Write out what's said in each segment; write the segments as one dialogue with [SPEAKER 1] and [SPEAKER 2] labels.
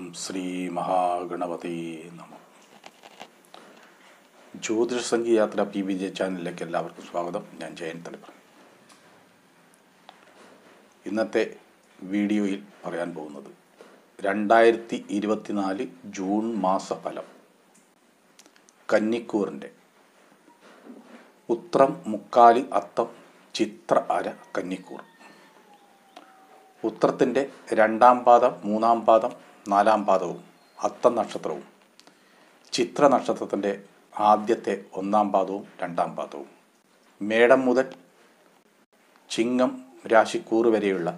[SPEAKER 1] ശ്രീ മഹാഗണപതി നമ. ജ്യോതിഷ സംഖ്യയാത്ര PBJ ചാനലിലേക്ക് എല്ലാവർക്കും സ്വാഗതം. ഞാൻ ജയൻ തളിപ്പറ. ഇന്നത്തെ വീഡിയോയിൽ പറയാൻ പോകുന്നത് 2024 ജൂൺ മാസഫലം. കന്നിക്കൂറിൻ്റെ ഉത്രം, മുക്കാലി, അത്തം, ചിത്ര, അര കന്നിക്കൂർ. ഉത്രത്തിൻ്റെ 2-ാം പാദം, 3-ാം പാദം, 4-ാം പാദവും അത്തം നക്ഷത്രവും, ചിത്ര നക്ഷത്രത്തിൻ്റെ ആദ്യത്തെ 1-ാം പാദവും 2-ാം പാദവും, മേടം മുതൽ ചിങ്ങം രാശിക്കൂറ് വരെയുള്ള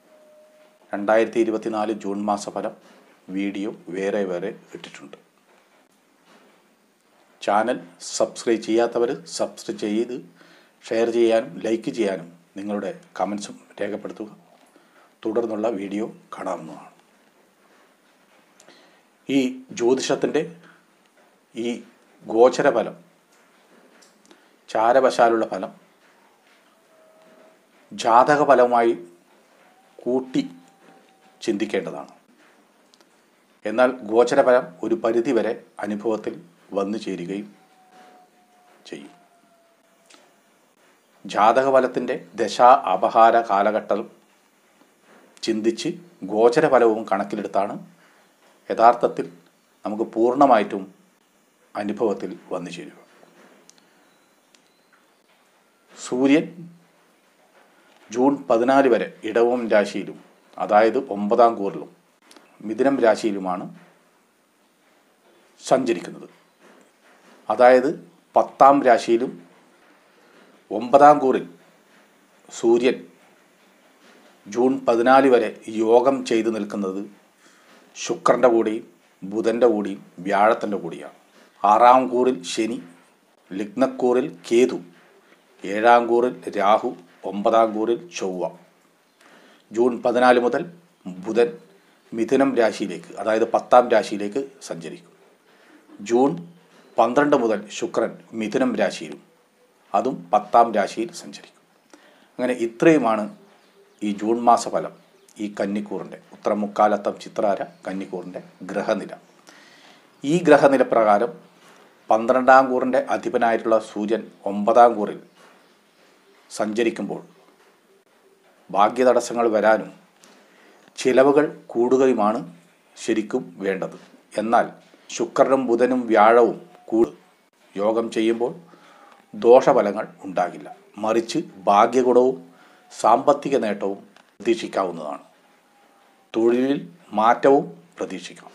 [SPEAKER 1] 2024 ജൂൺ മാസഫലം വീഡിയോ വേറെ ഇട്ടിട്ടുണ്ട്. ചാനൽ സബ്സ്ക്രൈബ് ചെയ്യാത്തവർ സബ്സ്ക്രൈബ് ചെയ്ത് ഷെയർ ചെയ്യാനും ലൈക്ക് ചെയ്യാനും നിങ്ങളുടെ കമൻസും രേഖപ്പെടുത്തുക. തുടർന്നുള്ള വീഡിയോ കാണാവുന്നതാണ്. ഈ ജ്യോതിഷത്തിൻ്റെ ഈ ഗോചരഫലം, ചാരവശാലുള്ള ഫലം ജാതകഫലവുമായി കൂട്ടി ചിന്തിക്കേണ്ടതാണ്. എന്നാൽ ഗോചരഫലം ഒരു പരിധിവരെ അനുഭവത്തിൽ വന്നു ചേരുകയും ചെയ്യും. ജാതകഫലത്തിൻ്റെ ദശാ അപഹാര കാലഘട്ടം ചിന്തിച്ച് ഗോചരഫലവും കണക്കിലെടുത്താണ് യഥാർത്ഥത്തിൽ നമുക്ക് പൂർണ്ണമായിട്ടും അനുഭവത്തിൽ വന്നു ചേരുക. സൂര്യൻ ജൂൺ 14 വരെ ഇടവം രാശിയിലും, അതായത് 9-ാം കൂറിലും മിഥുനം രാശിയിലുമാണ് സഞ്ചരിക്കുന്നത്. അതായത് 10-ാം രാശിയിലും 9-ാം കൂറിൽ സൂര്യൻ ജൂൺ 14 വരെ യോഗം ചെയ്തു നിൽക്കുന്നത് ശുക്രൻ്റെ കൂടെയും ബുധൻ്റെ കൂടെയും വ്യാഴത്തിൻ്റെ കൂടിയാണ്. 6-ാം കൂറിൽ ശനി, ലഗ്നക്കൂറിൽ കേതു, 7-ാം കൂറിൽ രാഹു, 9-ാം കൂറിൽ ചൊവ്വ. ജൂൺ 14 മുതൽ ബുധൻ മിഥുനം രാശിയിലേക്ക്, അതായത് 10-ാം രാശിയിലേക്ക് സഞ്ചരിക്കും. ജൂൺ 12 മുതൽ ശുക്രൻ മിഥുനം രാശിയിലും, അതും 10-ാം രാശിയിൽ സഞ്ചരിക്കും. അങ്ങനെ ഇത്രയുമാണ് ഈ ജൂൺ മാസഫലം. ഈ കന്നിക്കൂറിൻ്റെ ഉത്രം, മുക്കാലത്തം, ചിത്രാര കന്നിക്കൂറിൻ്റെ ഗ്രഹനില. ഈ ഗ്രഹനില പ്രകാരം 12-ാം കൂറിൻ്റെ അധിപനായിട്ടുള്ള സൂര്യൻ 9-ാം കൂറിൽ സഞ്ചരിക്കുമ്പോൾ ഭാഗ്യതടസ്സങ്ങൾ വരാനും ചിലവുകൾ കൂടുകയുമാണ് ശരിക്കും വേണ്ടത്. എന്നാൽ ശുക്രനും ബുധനും വ്യാഴവും യോഗം ചെയ്യുമ്പോൾ ദോഷഫലങ്ങൾ ഉണ്ടാകില്ല. മറിച്ച് ഭാഗ്യഗുണവും സാമ്പത്തിക നേട്ടവും പ്രതീക്ഷിക്കാവുന്നതാണ്. തൊഴിലിൽ മാറ്റവും പ്രതീക്ഷിക്കാം.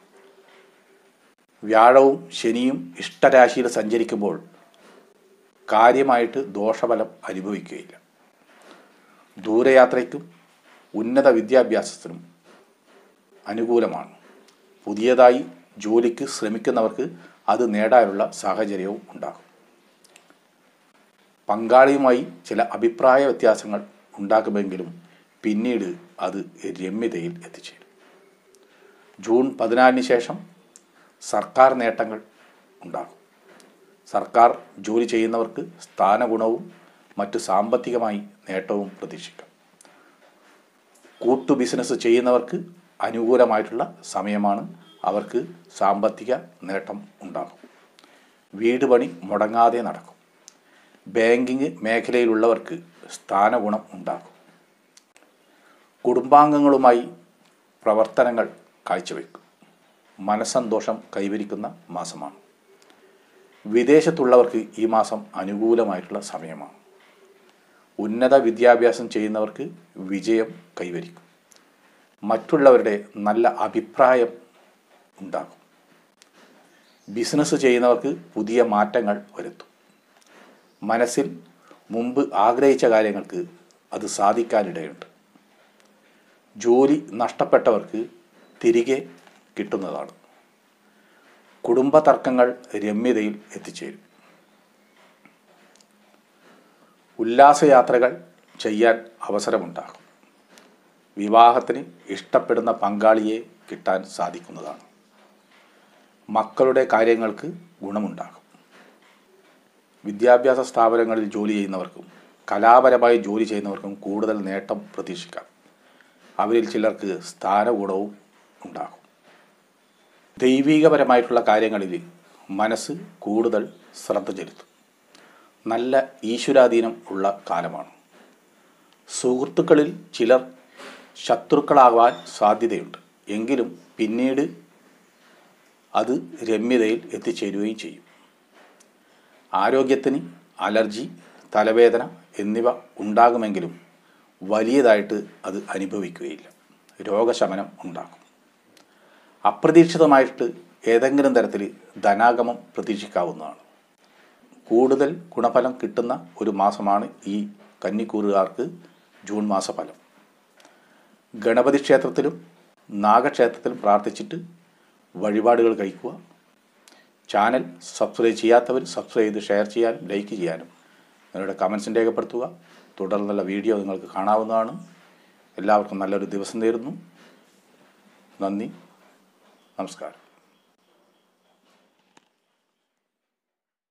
[SPEAKER 1] വ്യാഴവും ശനിയും ഇഷ്ടരാശിയിൽ സഞ്ചരിക്കുമ്പോൾ കാര്യമായിട്ട് ദോഷഫലം അനുഭവിക്കുകയില്ല. ദൂരയാത്രയ്ക്കും ഉന്നത വിദ്യാഭ്യാസത്തിനും അനുകൂലമാണ്. പുതിയതായി ജോലിക്ക് ശ്രമിക്കുന്നവർക്ക് അത് നേടാനുള്ള സാഹചര്യവും ഉണ്ടാകും. പങ്കാളിയുമായി ചില അഭിപ്രായ വ്യത്യാസങ്ങൾ ഉണ്ടാക്കുമെങ്കിലും പിന്നീട് അത് രമ്യതയിൽ എത്തിച്ചേരും. ജൂൺ 14 ശേഷം സർക്കാർ നേട്ടങ്ങൾ ഉണ്ടാകും. സർക്കാർ ജോലി ചെയ്യുന്നവർക്ക് സ്ഥാനഗുണവും മറ്റു സാമ്പത്തികമായി നേട്ടവും പ്രതീക്ഷിക്കാം. കൂട്ടു ബിസിനസ് ചെയ്യുന്നവർക്ക് അനുകൂലമായിട്ടുള്ള സമയമാണ്. അവർക്ക് സാമ്പത്തിക നേട്ടം ഉണ്ടാകും. വീട് പണി മുടങ്ങാതെ നടക്കും. ബാങ്കിങ് മേഖലയിലുള്ളവർക്ക് സ്ഥാനഗുണം ഉണ്ടാകും. കുടുംബാംഗങ്ങളുമായി പ്രവർത്തനങ്ങൾ കാഴ്ചവെക്കും. മനസ്സന്തോഷം കൈവരിക്കുന്ന മാസമാണ്. വിദേശത്തുള്ളവർക്ക് ഈ മാസം അനുകൂലമായിട്ടുള്ള സമയമാണ്. ഉന്നത വിദ്യാഭ്യാസം ചെയ്യുന്നവർക്ക് വിജയം കൈവരിക്കും. മറ്റുള്ളവരുടെ നല്ല അഭിപ്രായം ഉണ്ടാകും. ബിസിനസ് ചെയ്യുന്നവർക്ക് പുതിയ മാറ്റങ്ങൾ വരുത്തും. മനസ്സിൽ മുമ്പ് ആഗ്രഹിച്ച കാര്യങ്ങൾക്ക് അത് സാധിക്കാനിടയുണ്ട്. ജോലി നഷ്ടപ്പെട്ടവർക്ക് തിരികെ കിട്ടുന്നതാണ്. കുടുംബ തർക്കങ്ങൾ രമ്യതയിൽ എത്തിച്ചേരും. ഉല്ലാസയാത്രകൾ ചെയ്യാൻ അവസരമുണ്ടാകും. വിവാഹത്തിന് ഇഷ്ടപ്പെടുന്ന പങ്കാളിയെ കിട്ടാൻ സാധിക്കുന്നതാണ്. മക്കളുടെ കാര്യങ്ങൾക്ക് ഗുണമുണ്ടാകും. വിദ്യാഭ്യാസ സ്ഥാപനങ്ങളിൽ ജോലി ചെയ്യുന്നവർക്കും കലാപരമായി ജോലി ചെയ്യുന്നവർക്കും കൂടുതൽ നേട്ടം പ്രതീക്ഷിക്കാം. അവരിൽ ചിലർക്ക് സ്ഥാനഗുണവും ഉണ്ടാകും. ദൈവികപരമായിട്ടുള്ള കാര്യങ്ങളിൽ മനസ്സ് കൂടുതൽ ശ്രദ്ധ ചെലുത്തും. നല്ല ഈശ്വരാധീനം ഉള്ള കാലമാണ്. സുഹൃത്തുക്കളിൽ ചിലർ ശത്രുക്കളാവാൻ സാധ്യതയുണ്ട്. എങ്കിലും പിന്നീട് അത് രമ്യതയിൽ എത്തിച്ചേരുകയും ചെയ്യും. ആരോഗ്യത്തിന് അലർജി, തലവേദന എന്നിവ ഉണ്ടാകുമെങ്കിലും വലിയതായിട്ട് അത് അനുഭവിക്കുകയില്ല. രോഗശമനം ഉണ്ടാകും. അപ്രതീക്ഷിതമായിട്ട് ഏതെങ്കിലും തരത്തിൽ ധനാഗമം പ്രതീക്ഷിക്കാവുന്നതാണ്. കൂടുതൽ ഗുണഫലം കിട്ടുന്ന ഒരു മാസമാണ് ഈ കന്നിക്കൂറുകാർക്ക് ജൂൺ മാസഫലം. ഗണപതി ക്ഷേത്രത്തിലും നാഗക്ഷേത്രത്തിലും പ്രാർത്ഥിച്ചിട്ട് വഴിപാടുകൾ കഴിക്കുക. ചാനൽ സബ്സ്ക്രൈബ് ചെയ്യാത്തവർ സബ്സ്ക്രൈബ് ചെയ്ത് ഷെയർ ചെയ്യാനും ലൈക്ക് ചെയ്യാനും നിങ്ങളുടെ കമൻസ് രേഖപ്പെടുത്തുക. തുടർന്നുള്ള വീഡിയോ നിങ്ങൾക്ക് കാണാവുന്നതാണ്. എല്ലാവർക്കും നല്ലൊരു ദിവസം നേരുന്നു. നന്ദി, നമസ്കാരം.